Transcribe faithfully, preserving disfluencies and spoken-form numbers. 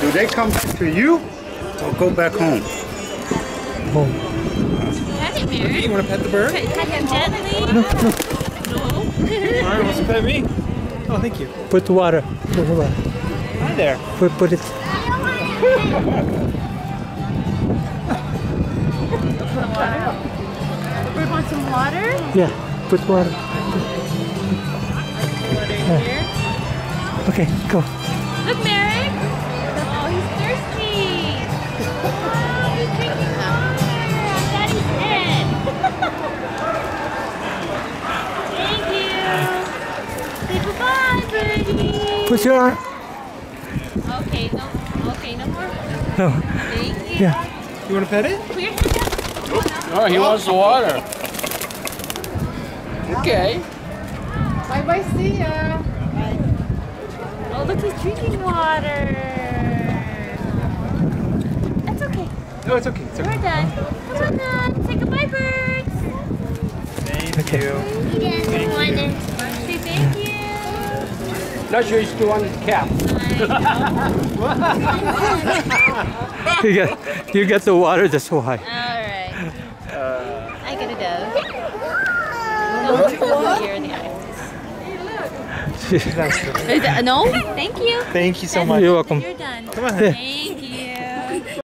Do they come back to you or go back home? Home. Pet it, Mary. You want to pet the bird? Pet him gently. No, no. No. Alright, wants to pet me? Oh, thank you. Put the water. Put the water. Hi there. Put, put it. The bird wants some water? Yeah, put water. Water here. Okay, go. Look, Mary. Oh, he's thirsty. Oh, he's drinking water on Daddy's head. Thank you. Say bye-bye, buddy. Put your arm. Okay, no, okay, no more. No. Thank you. Yeah. You want to pet it? Put your hand up. Oh, he wants the water. Okay. Bye bye, see ya. Oh, look, he's drinking water. That's okay. No, it's okay. It's okay. We're done. Come on, done. Say goodbye, birds. Thank Okay. you. He doesn't want to say thank you. Not sure he's still on his cap. You get, you get the water just so high. Alright. I get a dove. No, here in the eyes. Is that, no? Thank you. Thank you so much. You're welcome. You're done. Come on. Thank you.